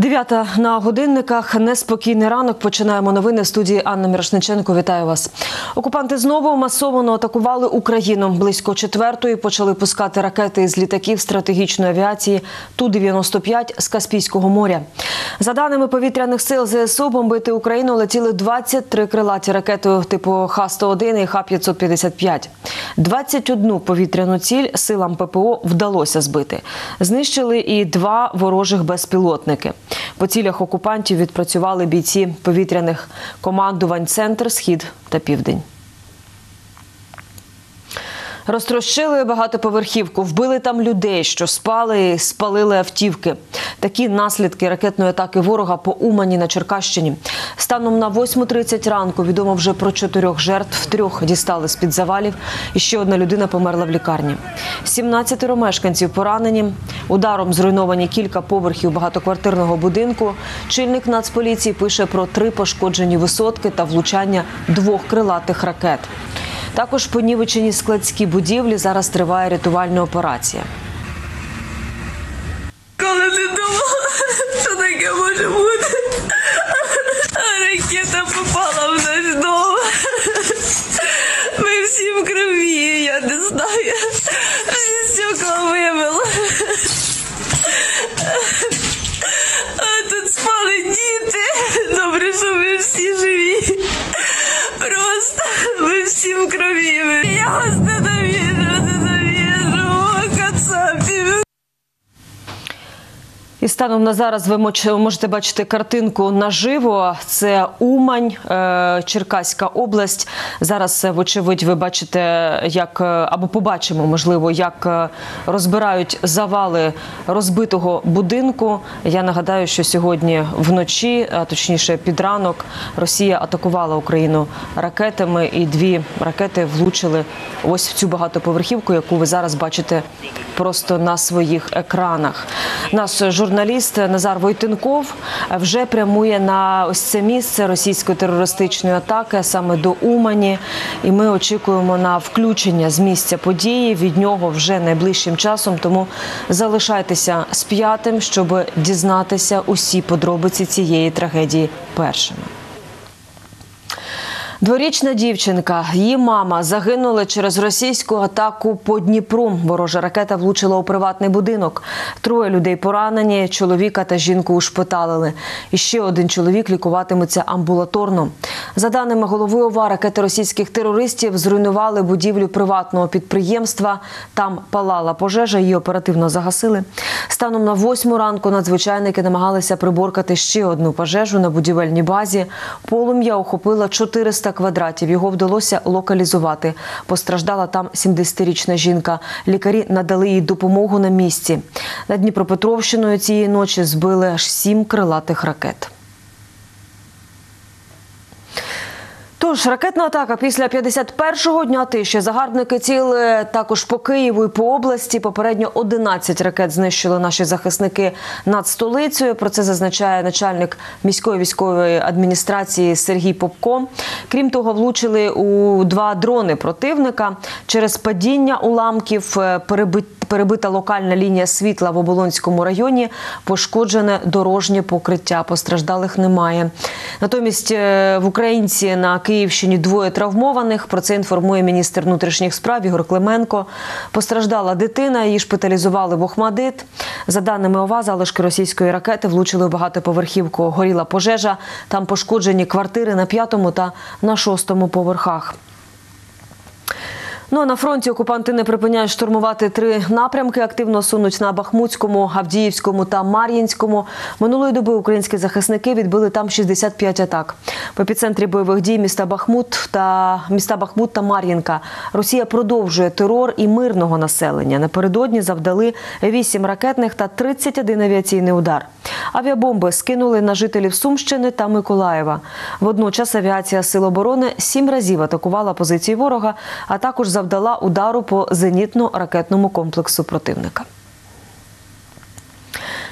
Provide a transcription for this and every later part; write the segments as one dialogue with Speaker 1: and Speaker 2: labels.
Speaker 1: 9 на годинниках. Неспокійний ранок. Починаємо новини. В студії Анна Мірошниченко. Вітаю вас. Окупанти знову масово атакували Україну. Близько 4-ї почали пускати ракети із літаків стратегічної авіації Ту-95 з Каспійського моря. За даними повітряних сил ЗСУ, бомбити Україну летіли 23 крилаті ракети типу Х-101 і Х-555. 21 повітряну ціль силам ППО вдалося збити. Знищили і 2 ворожих безпілотники. По цілях окупантів відпрацювали бійці повітряних командувань «Центр», «Схід» та «Південь». Розтрощили багатоповерхівку, вбили там людей, що спали і спалили автівки. Такі наслідки ракетної атаки ворога по Умані на Черкащині. Станом на 8:30 ранку відомо вже про 4 жертв, 3 дістали з-під завалів і ще одна людина померла в лікарні. 17 мешканців поранені. Ударом зруйновані кілька поверхів багатоквартирного будинку. Чільник Нацполіції пише про 3 пошкоджені висотки та влучання 2 крилатих ракет. Також понівечені складські будівлі. Зараз триває рятувальна операція.
Speaker 2: Коли не думала, що таке може бути, а ракета попала в наш дом. Ми всі в крові, я не знаю, всі стекла вибило. А тут спали діти, добре, що ви всі живі. Просто ми всі в крові. Я вас ненавіжу, кацапів.
Speaker 1: І станом на зараз ви можете бачити картинку наживо. Це Умань, Черкаська область. Зараз, вочевидь, ви бачите, як, або побачимо, можливо, як розбирають завали розбитого будинку. Я нагадаю, що сьогодні вночі, а точніше під ранок, Росія атакувала Україну ракетами, і 2 ракети влучили ось в цю багатоповерхівку, яку ви зараз бачите просто на своїх екранах. Наш журналіст Назар Войтенков вже прямує на ось це місце російської терористичної атаки, а саме до Умані. І ми очікуємо на включення з місця події від нього вже найближчим часом. Тому залишайтеся з п'ятим, щоб дізнатися усі подробиці цієї трагедії першими. 2-річна дівчинка, її мама загинули через російську атаку по Дніпру. Ворожа ракета влучила у приватний будинок. 3 людей поранені, чоловіка та жінку ушпиталили. І ще 1 чоловік лікуватиметься амбулаторно. За даними голови ОВА, ракети російських терористів зруйнували будівлю приватного підприємства. Там палала пожежа, її оперативно загасили. Станом на 8 ранку надзвичайники намагалися приборкати ще 1 пожежу на будівельній базі. Полум'я охопило 400 квадратів. Його вдалося локалізувати. Постраждала там 70-річна жінка. Лікарі надали їй допомогу на місці. Над Дніпропетровщиною цієї ночі збили аж 7 крилатих ракет. Тож, ракетна атака після 51-го дня тиші. Загарбники цілили також по Києву і по області. Попередньо 11 ракет знищили наші захисники над столицею. Про це зазначає начальник міської військової адміністрації Сергій Попко. Крім того, влучили у 2 дрони противника. Через падіння уламків перебита локальна лінія світла в Оболонському районі. Пошкоджене дорожнє покриття. Постраждалих немає. Натомість в Українці на Київщині 2 травмованих. Про це інформує міністр внутрішніх справ Ігор Клименко. Постраждала дитина, її шпиталізували в Охмадит. За даними ОВА, залишки російської ракети влучили в багатоповерхівку. Горіла пожежа. Там пошкоджені квартири на 5-му та на 6-му поверхах. Ну а на фронті окупанти не припиняють штурмувати 3 напрямки. Активно сунуть на Бахмутському, Авдіївському та Мар'їнському. Минулої доби українські захисники відбили там 65 атак. В епіцентрі бойових дій міста Бахмут та Мар'їнка. Росія продовжує терор і мирного населення. Напередодні завдали 8 ракетних та 31 авіаційний удар. Авіабомби скинули на жителів Сумщини та Миколаєва. Водночас авіація Сил оборони 7 разів атакувала позиції ворога, а також завдала удару по зенітно-ракетному комплексу противника.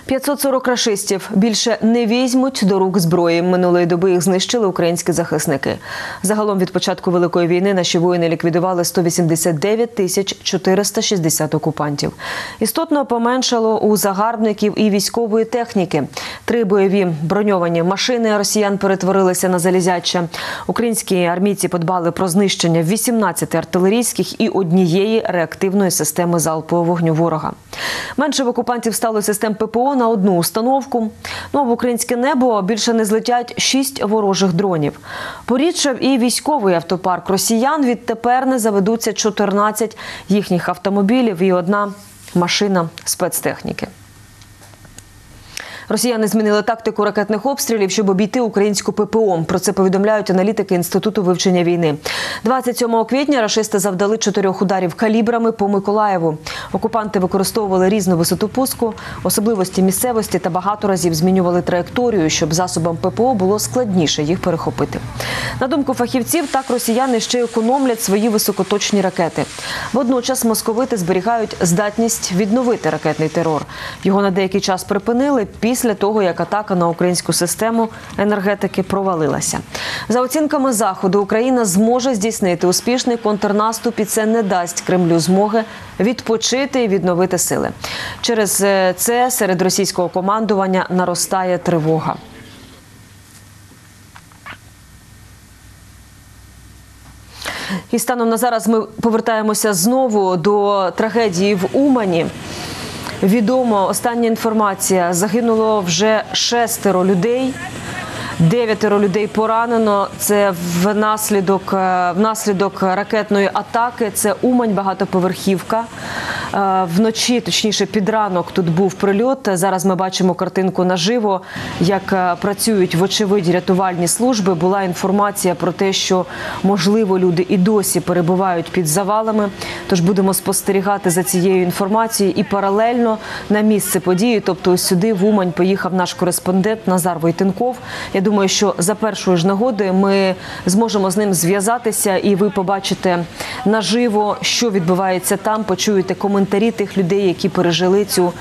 Speaker 1: 540 рашистів більше не візьмуть до рук зброї. Минулої доби їх знищили українські захисники. Загалом від початку Великої війни наші воїни ліквідували 189 460 окупантів. Істотно поменшало у загарбників і військової техніки. 3 бойові броньовані машини росіян перетворилися на залізяче. Українські армійці подбали про знищення 18 артилерійських і 1 реактивної системи залпового вогню ворога. Менше в окупантів стало систем ППО на 1 установку. Ну а в українське небо більше не злетять 6 ворожих дронів. Порідшав і військовий автопарк росіян. Відтепер не заведуться 14 їхніх автомобілів і 1 машина спецтехніки. Росіяни змінили тактику ракетних обстрілів, щоб обійти українську ППО. Про це повідомляють аналітики Інституту вивчення війни. 27 квітня рашисти завдали 4 ударів калібрами по Миколаєву. Окупанти використовували різну висоту пуску, особливості місцевості та багато разів змінювали траєкторію, щоб засобам ППО було складніше їх перехопити. На думку фахівців, так росіяни ще й економлять свої високоточні ракети. Водночас московити зберігають здатність відновити ракетний терор. Його на деякий час припинили після того, як атака на українську систему енергетики провалилася. За оцінками Заходу, Україна зможе здійснити успішний контрнаступ, і це не дасть Кремлю змоги відпочити і відновити сили. Через це серед російського командування наростає тривога. І станом на зараз ми повертаємося знову до трагедії в Умані. Відомо, остання інформація, загинуло вже 6 людей, 9 людей поранено. Це внаслідок ракетної атаки. Це Умань, багатоповерхівка. Вночі, точніше під ранок, тут був прильот. Зараз ми бачимо картинку наживо, як працюють, вочевидь, рятувальні служби. Була інформація про те, що, можливо, люди і досі перебувають під завалами. Тож будемо спостерігати за цією інформацією. І паралельно на місце події, тобто ось сюди, в Умань, поїхав наш кореспондент Назар Войтенков. Я думаю, що за першої ж нагоди ми зможемо з ним зв'язатися, і ви побачите наживо, що відбувається там, почуєте коментарі тих людей, які пережили цю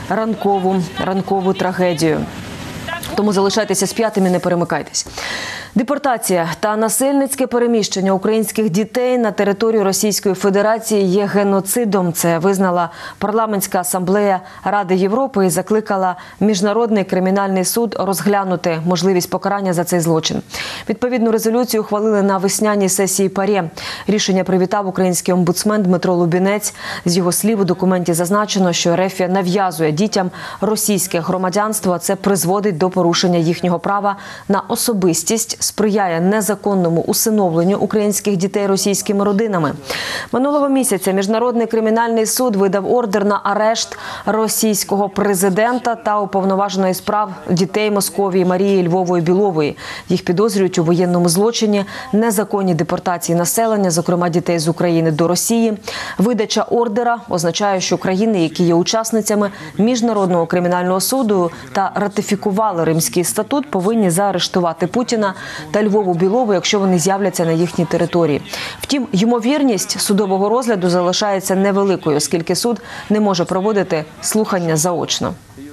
Speaker 1: ранкову трагедію. Тому залишайтеся з п'ятим і не перемикайтесь. Депортація та насильницьке переміщення українських дітей на територію Російської Федерації є геноцидом. Це визнала Парламентська асамблея Ради Європи і закликала Міжнародний кримінальний суд розглянути можливість покарання за цей злочин. Відповідну резолюцію ухвалили на весняній сесії ПАРЄ. Рішення привітав український омбудсмен Дмитро Лубінець. З його слів, у документі зазначено, що РФ нав'язує дітям російське громадянство, а це призводить до порушення їхнього права на особистість, сприяє незаконному усиновленню українських дітей російськими родинами. Минулого місяця Міжнародний кримінальний суд видав ордер на арешт російського президента та уповноваженої справ дітей Московії Марії Львової-Білової. Їх підозрюють у воєнному злочині, незаконній депортації населення, зокрема дітей з України до Росії. Видача ордера означає, що країни, які є учасницями Міжнародного кримінального суду та ратифікували Римський статут, повинні заарештувати Путіна та Львову-Білову, якщо вони з'являться на їхній території. Втім, ймовірність судового розгляду залишається невеликою, оскільки суд не може проводити слухання заочно.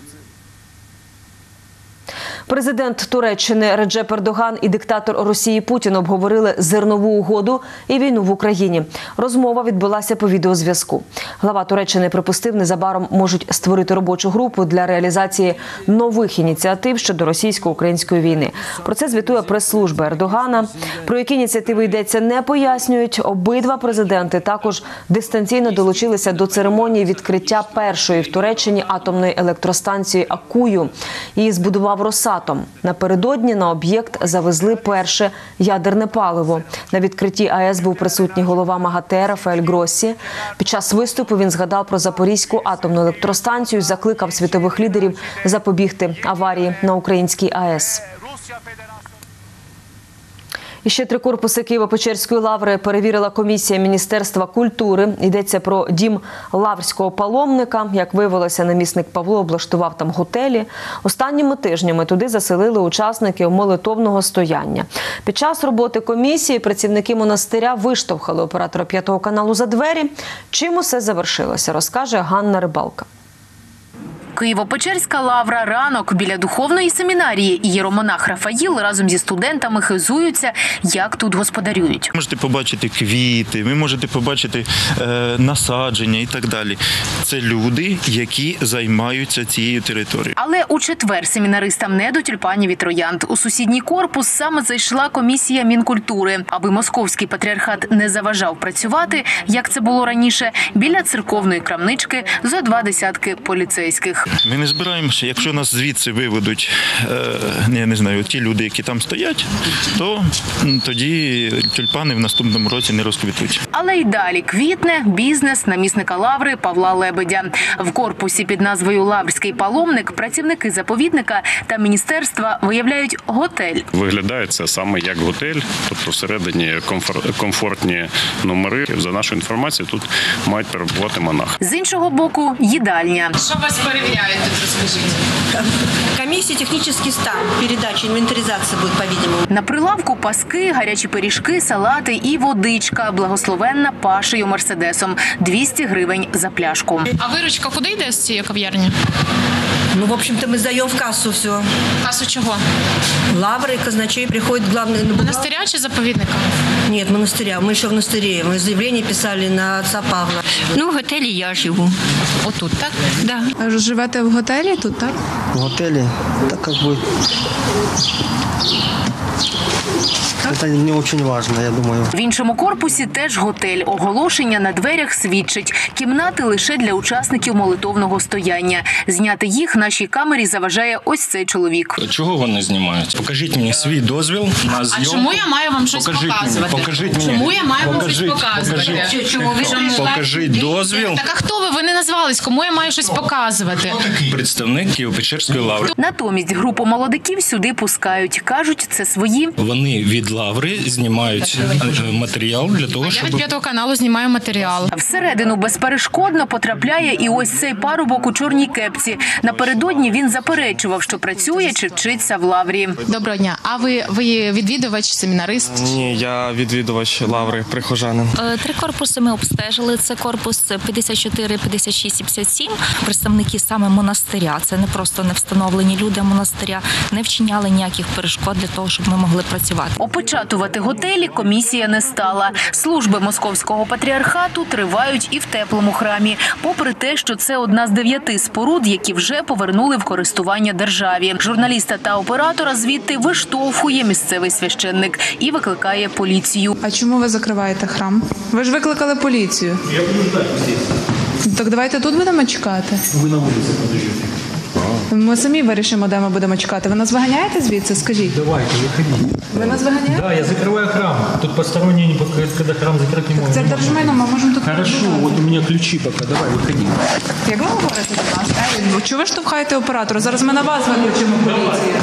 Speaker 1: Президент Туреччини Реджеп Ердоган і диктатор Росії Путін обговорили зернову угоду і війну в Україні. Розмова відбулася по відеозв'язку. Глава Туреччини припустив, незабаром можуть створити робочу групу для реалізації нових ініціатив щодо російсько-української війни. Про це звітує прес-служба Ердогана. Про які ініціативи йдеться, не пояснюють. Обидва президенти також дистанційно долучилися до церемонії відкриття першої в Туреччині атомної електростанції Аккую. Її збудував Росатом. Напередодні на об'єкт завезли перше ядерне паливо. На відкритті АЕС був присутній голова МАГАТЕ Рафаель Гроссі. Під час виступу він згадав про Запорізьку атомну електростанцію і закликав світових лідерів запобігти аварії на українській АЕС. І ще 3 корпуси Києво-Печерської лаври перевірила комісія Міністерства культури. Йдеться про дім лаврського паломника. Як виявилося, намісник Павло облаштував там готелі. Останніми тижнями туди заселили учасників молитовного стояння. Під час роботи комісії працівники монастиря виштовхали оператора 5-го каналу за двері. Чим усе завершилося, розкаже Ганна Рибалка.
Speaker 3: Києво-Печерська лавра, ранок біля духовної семінарії. Єромонах Рафаїл разом зі студентами хизуються, як тут господарюють.
Speaker 4: Можете побачити квіти, ви можете побачити насадження і так далі. Це люди, які займаються цією територією.
Speaker 3: Але у четвер семінаристам не до тюльпанів і троянд. У сусідній корпус саме зайшла комісія Мінкультури. Аби московський патріархат не заважав працювати, як це було раніше, біля церковної крамнички зо 20 поліцейських.
Speaker 4: Ми не збираємося. Якщо нас звідси виведуть, я не знаю, ті люди, які там стоять, то тоді тюльпани в наступному році не розквітуть.
Speaker 3: Але й далі квітне бізнес намісника лаври Павла Лебедя. В корпусі під назвою «Лаврський паломник» працівники заповідника та міністерства виявляють готель.
Speaker 5: Виглядає це саме як готель, тобто всередині комфортні номери. За нашою інформацією, тут мають перебувати монахи.
Speaker 3: З іншого боку – їдальня.
Speaker 6: Що вас перевіряють тут, розкажіть?
Speaker 7: Комиссия технический стан, передача, инвентаризация будет, по-видимому.
Speaker 3: На прилавку паски, гарячі пиріжки, салати і водичка, благословенна Пашею Мерседесом. 200 гривень за пляшку.
Speaker 6: А виручка куди йде з цієї кав'ярні?
Speaker 7: Ну, в общем-то, мы сдаем в кассу все.
Speaker 6: Касу чого?
Speaker 7: Лавры, казначей приходит главный...
Speaker 6: Монастиря чи заповідника?
Speaker 7: Нет, монастыря. Мы еще в монастыре. Мы заявление писали на отца Павла.
Speaker 8: Ну, в готелі я живу.
Speaker 6: Отут, так?
Speaker 8: Да.
Speaker 9: Живете в готелі тут, так?
Speaker 10: В готеле, так как бы это не очень важно, я думаю.
Speaker 3: В іншому корпусі теж готель. Оголошення на дверях свідчить. Кімнати лише для учасників молитовного стояння. Зняти їх нашій камері заважає ось цей чоловік.
Speaker 11: Чого вони знімають? Покажіть мені свій дозвіл на зйомку.
Speaker 6: А чому я маю вам щось показувати?
Speaker 11: Покажіть мені.
Speaker 6: Чому я маю вам щось показувати?
Speaker 3: Чому ви
Speaker 11: Покажіть дозвіл.
Speaker 6: Так а хто ви? Ви не назвались. Кому я маю щось показувати?
Speaker 11: Представник Києво-Печерської лаври.
Speaker 3: Натомість групу молодиків сюди пускають. Кажуть, це свої.
Speaker 11: Вони від лаври знімають матеріал для того,
Speaker 6: Я
Speaker 11: щоб...
Speaker 6: від 5 каналу знімаю матеріал.
Speaker 3: Всередину безперешкодно потрапляє і ось цей парубок у чорній кепці. Напередодні він заперечував, що працює чи вчиться в лаврі.
Speaker 6: Доброго дня. А ви відвідувач, семінарист?
Speaker 10: Ні, я відвідувач лаври, прихожанин.
Speaker 8: 3 корпуси ми обстежили. Це корпус 54, 56 і 57. Представники саме монастиря. Це не просто не встановлені люди монастиря. Не вчиняли ніяких перешкод для того, щоб ми могли працювати.
Speaker 3: Опечатувати готелі комісія не стала. Служби московського патріархату тривають і в теплому храмі, попри те, що це одна з 9 споруд, які вже повернули в користування державі. Журналіста та оператора звідти виштовхує місцевий священник і викликає поліцію.
Speaker 9: А чому ви закриваєте храм? Ви ж викликали поліцію. Я буду ждати тут. Так давайте тут будемо чекати. Ви на вулиці подождете. Ми самі вирішимо, де ми будемо чекати. Ви нас виганяєте звідси? Скажіть.
Speaker 12: Давайте, выходите.
Speaker 9: Ви нас виганяєте?
Speaker 12: Да, я закрываю храм. Тут посторонние не пускают, когда храм закрыть не
Speaker 9: Це
Speaker 12: можно.
Speaker 9: держмайно, ми можемо тут...
Speaker 12: Хорошо, вот у меня ключи пока. Давай, выходи.
Speaker 9: Як ви говорите до нас? Чого ви штовхаєте оператора? Зараз ми на вас виключимо поліцію.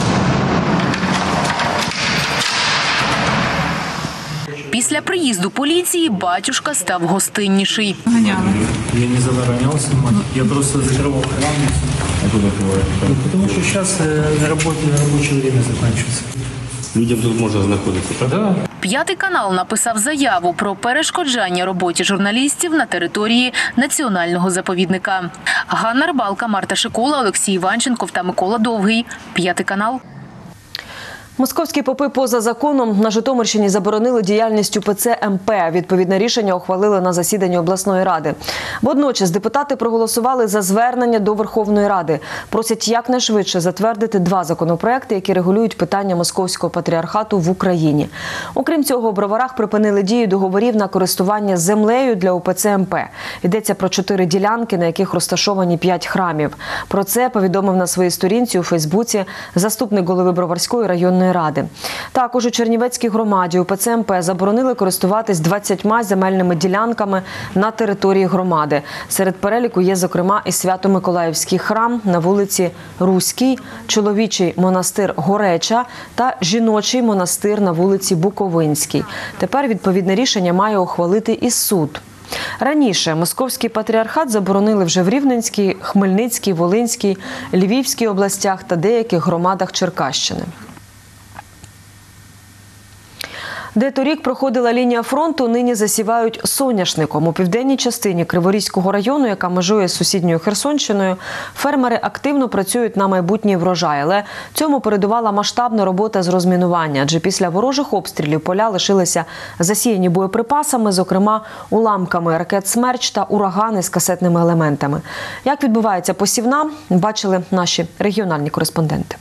Speaker 3: Після приїзду поліції батюшка став гостинніший.
Speaker 12: Я не заборонял снимать. Я просто закрывал храм. Ну, потому что сейчас рабочее время заканчивается.
Speaker 11: Людям тут можна знаходитися, так?
Speaker 12: Да.
Speaker 3: 5 канал написав заяву про перешкоджання роботі журналістів на території національного заповідника. Ганна Рибалка, Марта Шикула, Олексій Іванченков та Микола Довгий. 5 канал.
Speaker 1: Московські попи поза законом на Житомирщині заборонили діяльність УПЦ МП. Відповідне рішення ухвалили на засіданні обласної ради. Водночас депутати проголосували за звернення до Верховної Ради. Просять якнайшвидше затвердити 2 законопроекти, які регулюють питання московського патріархату в Україні. Окрім цього, у Броварах припинили дію договорів на користування землею для УПЦ МП. Йдеться про 4 ділянки, на яких розташовані 5 храмів. Про це повідомив на своїй сторінці у Фейсбуці заступник голови Броварської районної ради. Також у Чернівецькій громаді УПЦ МП заборонили користуватись 20 земельними ділянками на території громади. Серед переліку є, зокрема, і Свято-Миколаївський храм на вулиці Руській, чоловічий монастир Гореча та жіночий монастир на вулиці Буковинській. Тепер відповідне рішення має ухвалити і суд. Раніше московський патріархат заборонили вже в Рівненській, Хмельницькій, Волинській, Львівській областях та деяких громадах Черкащини. Де торік проходила лінія фронту, нині засівають соняшником. У південній частині Криворізького району, яка межує з сусідньою Херсонщиною, фермери активно працюють на майбутній врожай. Але цьому передувала масштабна робота з розмінування. Адже після ворожих обстрілів поля лишилися засіяні боєприпасами, зокрема уламками ракет «Смерч» та урагани з касетними елементами. Як відбувається посівна, бачили наші регіональні кореспонденти.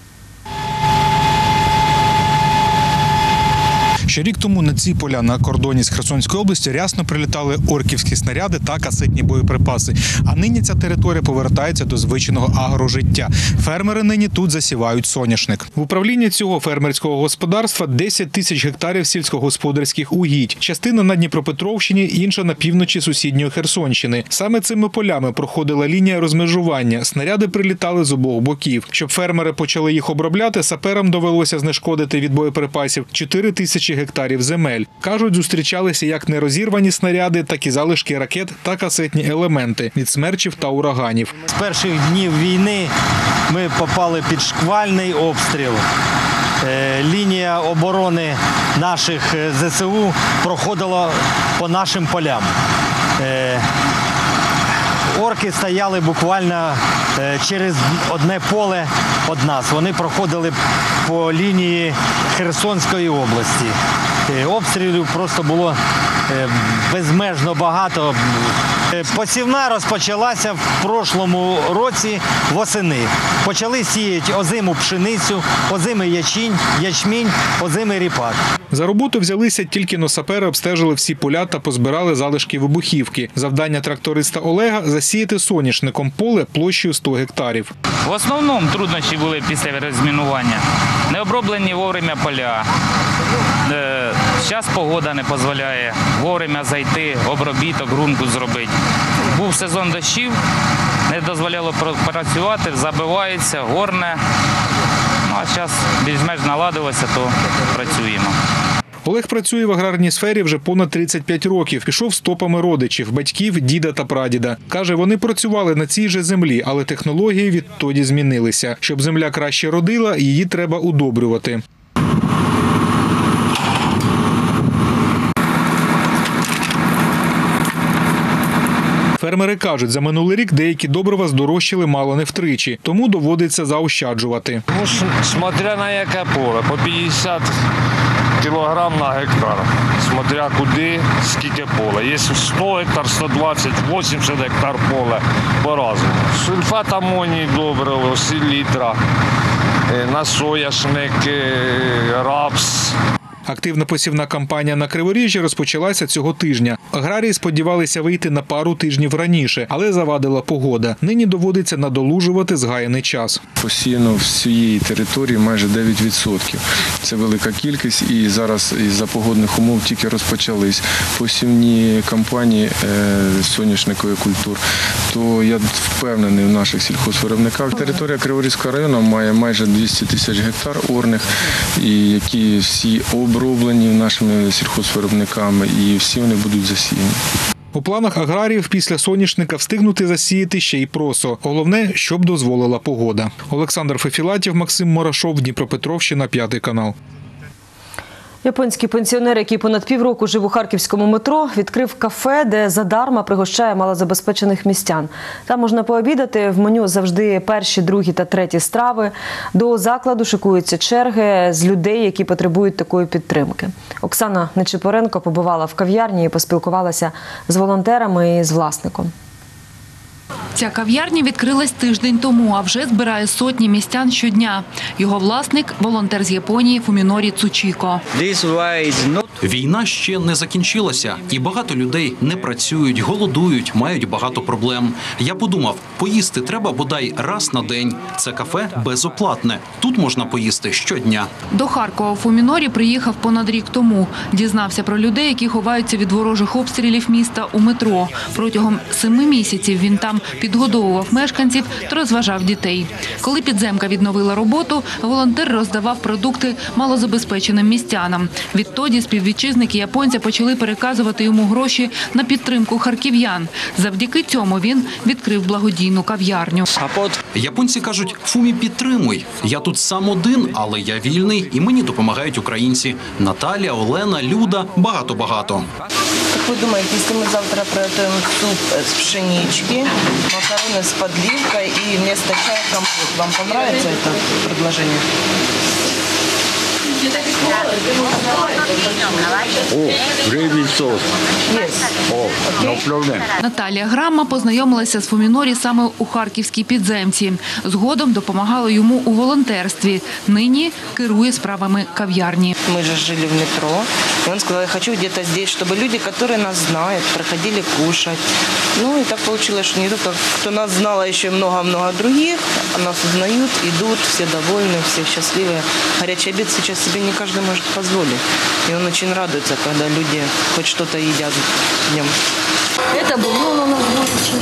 Speaker 13: Ще рік тому на ці поля на кордоні з Херсонською областю рясно прилітали орківські снаряди та касетні боєприпаси. А нині ця територія повертається до звичного агрожиття. Фермери нині тут засівають соняшник. В управлінні цього фермерського господарства 10 тисяч гектарів сільськогосподарських угідь. Частина на Дніпропетровщині, інша на півночі сусідньої Херсонщини. Саме цими полями проходила лінія розмежування. Снаряди прилітали з обох боків. Щоб фермери почали їх обробляти, саперам довелося знешкодити від боєприпасів 4 тисячі гектарів земель. Кажуть, зустрічалися як нерозірвані снаряди, так і залишки ракет та касетні елементи від смерчів та ураганів.
Speaker 14: З перших днів війни ми попали під шквальний обстріл. Лінія оборони наших ЗСУ проходила по нашим полям. Орки стояли буквально через одне поле від нас. Вони проходили по лінії Херсонської області. Обстрілів просто було безмежно багато. Посівна розпочалася в прошлому році восени. Почали сіяти озиму пшеницю, озимий ячмінь, озимий ріпак.
Speaker 13: За роботу взялися тільки сапери обстежили всі поля та позбирали залишки вибухівки. Завдання тракториста Олега – засіяти соняшником поле площею 100 гектарів.
Speaker 15: В основному труднощі були після розмінування. Не оброблені вовремя поля. Зараз погода не дозволяє вовремя зайти, обробіток, ґрунту зробити. Був сезон дощів, не дозволяло працювати, забивається, горне. Ну, а зараз більш-менш наладилося, то працюємо.
Speaker 13: Олег працює в аграрній сфері вже понад 35 років. Пішов стопами родичів, батьків, діда та прадіда. Каже, вони працювали на цій же землі, але технології відтоді змінилися. Щоб земля краще родила, її треба удобрювати. Фермери кажуть, за минулий рік деякі добрива здорожчали мало не втричі, тому доводиться заощаджувати.
Speaker 16: Ну, смотря на яке поле, по 50 кілограм на гектар. Смотря куди, скільки поле. Є 100 гектар, 120, 80 гектар поле по-разному. Сульфат амонії добриво, селітра, на соняшник, рапс.
Speaker 13: Активна посівна кампанія на Криворіжжі розпочалася цього тижня. Аграрії сподівалися вийти на пару тижнів раніше, але завадила погода. Нині доводиться надолужувати згаяний час.
Speaker 17: Посіяно всієї території майже 9%. Це велика кількість і зараз із-за погодних умов тільки розпочались посівні кампанії соняшникових культур. То я впевнений в наших сільхозвиробниках. Територія Криворізького району має майже 200 тисяч гектар орних, і які всі оброблені нашими сільхозвиробниками, і всі вони будуть засіяні.
Speaker 13: У планах аграріїв після соняшника встигнути засіяти ще й просо. Головне, щоб дозволила погода. Олександр Фефілатів, Максим Морашов, Дніпропетровщина, 5 канал.
Speaker 1: Японський пенсіонер, який понад півроку жив у харківському метро, відкрив кафе, де задарма пригощає малозабезпечених містян. Там можна пообідати, в меню завжди перші, другі та треті страви. До закладу шикуються черги з людей, які потребують такої підтримки. Оксана Нечипоренко побувала в кав'ярні і поспілкувалася з волонтерами і з власником.
Speaker 18: Ця кав'ярня відкрилась тиждень тому, а вже збирає сотні містян щодня. Його власник – волонтер з Японії Фумінорі Цучіко.
Speaker 19: Війна ще не закінчилася, і багато людей не працюють, голодують, мають багато проблем. Я подумав, поїсти треба бодай раз на день. Це кафе безоплатне. Тут можна поїсти щодня.
Speaker 18: До Харкова Фумінорі приїхав понад рік тому. Дізнався про людей, які ховаються від ворожих обстрілів міста у метро. Протягом 7 місяців він там підгодовував мешканців та розважав дітей. Коли підземка відновила роботу, волонтер роздавав продукти малозабезпеченим містянам. Відтоді співвітчизники японця почали переказувати йому гроші на підтримку харків'ян. Завдяки цьому він відкрив благодійну кав'ярню.
Speaker 19: Японці кажуть: Фумі, підтримуй. Я тут сам один, але я вільний і мені допомагають українці. Наталя, Олена, Люда, багато-багато.
Speaker 2: Как вы думаете, если мы завтра приготовим суп с пшенички, макароны с подливкой и вместо чая компот, вам понравится это предложение?
Speaker 20: Грибний соус.
Speaker 18: Наталія Грама познайомилася з Фумінорі саме у харківській підземці. Згодом допомагала йому у волонтерстві. Нині керує справами кав'ярні.
Speaker 2: Мы же жили в метро, и он сказал: я хочу где-то здесь, чтобы люди, которые нас знают, приходили кушать. Ну и так получилось, что не только кто нас знал, а еще и много-много других, а нас узнают, идут, все довольны, все счастливые. Горячий обед сейчас себе не каждый может позволить. И он очень радуется, когда люди хоть что-то едят днем.
Speaker 21: Это бульон у нас будет.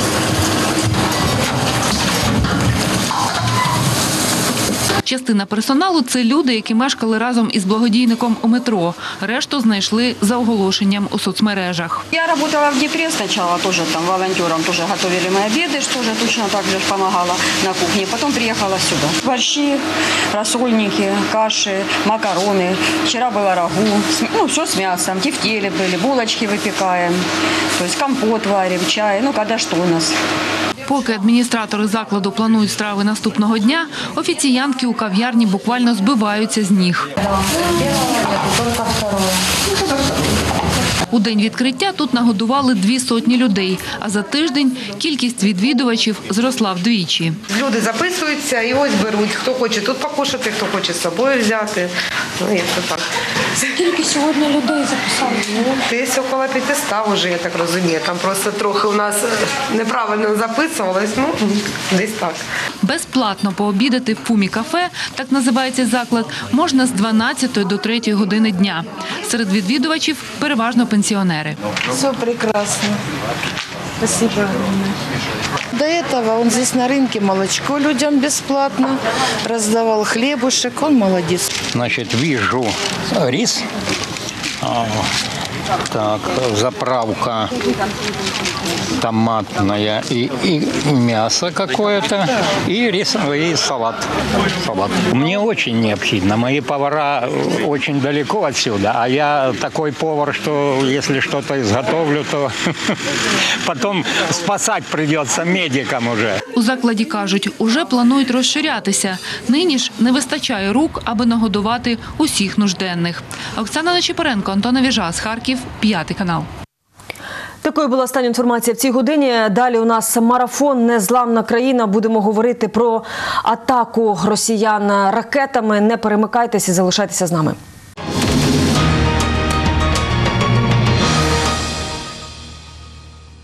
Speaker 18: Частина персоналу – це люди, які мешкали разом із благодійником у метро. Решту знайшли за оголошенням у соцмережах.
Speaker 21: Я работала в Днепре сначала, тоже там волонтером, тоже готовили мы обеды, тоже точно так же помогала на кухне. Потом приехала сюда. Борщи, рассольники, каши, макароны. Вчера было рагу, ну все с мясом, тефтели были, булочки выпекаем, то есть компот варим, чай, ну когда что у нас.
Speaker 18: Поки адміністратори закладу планують страви наступного дня, офіціянтки у кав'ярні буквально збиваються з ніг. У день відкриття тут нагодували 200 людей, а за тиждень кількість відвідувачів зросла вдвічі.
Speaker 22: Люди записуються і ось беруть, хто хоче тут покушати, хто хоче з собою взяти. Ну, як то так.
Speaker 21: Скільки сьогодні людей записали?
Speaker 22: Десь около 500 вже, я так розумію. Там просто трохи у нас неправильно записувалось, ну, десь так.
Speaker 18: Безплатно пообідати в Фумі-кафе, так називається заклад, можна з 12 до 3 години дня. Серед відвідувачів переважно пенсіонери.
Speaker 2: Все прекрасно. Спасибо огромное.
Speaker 23: До этого он здесь на рынке молочко людям бесплатно раздавал, хлебушек, он молодец.
Speaker 24: Значит, вижу рис, так, заправка томатная и мясо какое-то, и рис, и салат. Мне очень необходимо. Мои повара очень далеко отсюда, а я такой повар, что если что-то изготовлю, то потом спасать придется медикам уже.
Speaker 18: У закладі кажуть, уже планують розширятися. Нині ж не вистачає рук, аби нагодувати усіх нужденних. Оксана Нечипоренко, Антон Авіжас, Харків, 5 канал.
Speaker 1: Такою була остання інформація в цій годині. Далі у нас марафон «Незламна країна». Будемо говорити про атаку росіян ракетами. Не перемикайтеся, залишайтеся з нами.